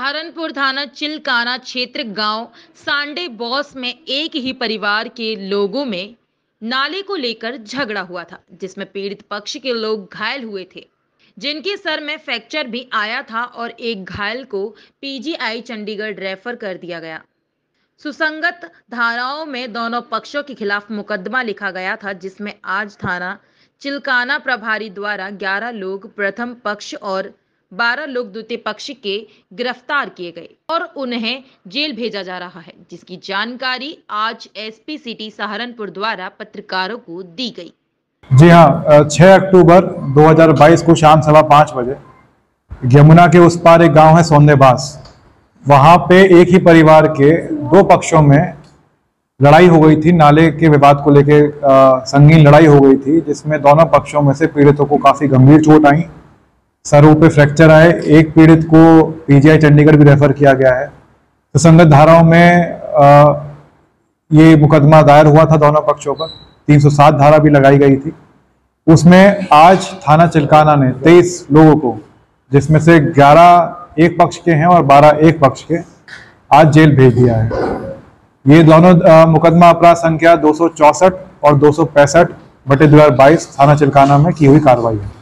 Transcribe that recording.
सहारनपुर थाना चिलकाना क्षेत्र गांव सांडे बॉस में एक ही परिवार के लोगों में नाले को लेकर झगड़ा हुआ था, जिसमें पीड़ित पक्ष के लोग घायल हुए थे, जिनके सर में फ्रैक्चर भी आया था और एक घायल को पीजीआई चंडीगढ़ रेफर कर दिया गया। सुसंगत धाराओं में दोनों पक्षों के खिलाफ मुकदमा लिखा गया था, जिसमें आज थाना चिलकाना प्रभारी द्वारा 11 लोग प्रथम पक्ष और 12 लोग द्वितीय पक्ष के गिरफ्तार किए गए और उन्हें जेल भेजा जा रहा है, जिसकी जानकारी आज एसपी सिटी सहारनपुर द्वारा पत्रकारों को दी गई। जी हाँ, 6 अक्टूबर 2022 को शाम 5:15 बजे यमुना के उस पार एक गांव है सौंदेबास, वहां पे एक ही परिवार के दो पक्षों में लड़ाई हो गई थी। नाले के विवाद को लेके संगीन लड़ाई हो गई थी, जिसमें दोनों पक्षों में से पीड़ितों को काफी गंभीर चोट आई, सरों पे फ्रैक्चर आए। एक पीड़ित को पीजीआई चंडीगढ़ भी रेफर किया गया है। तो संगत धाराओं में ये मुकदमा दायर हुआ था दोनों पक्षों पर। 307 धारा भी लगाई गई थी। उसमें आज थाना चिलकाना ने 23 लोगों को, जिसमें से 11 एक पक्ष के हैं और 12 एक पक्ष के, आज जेल भेज दिया है। ये दोनों मुकदमा अपराध संख्या 264 और 265/2022 थाना चिलकाना में की हुई कार्रवाई है।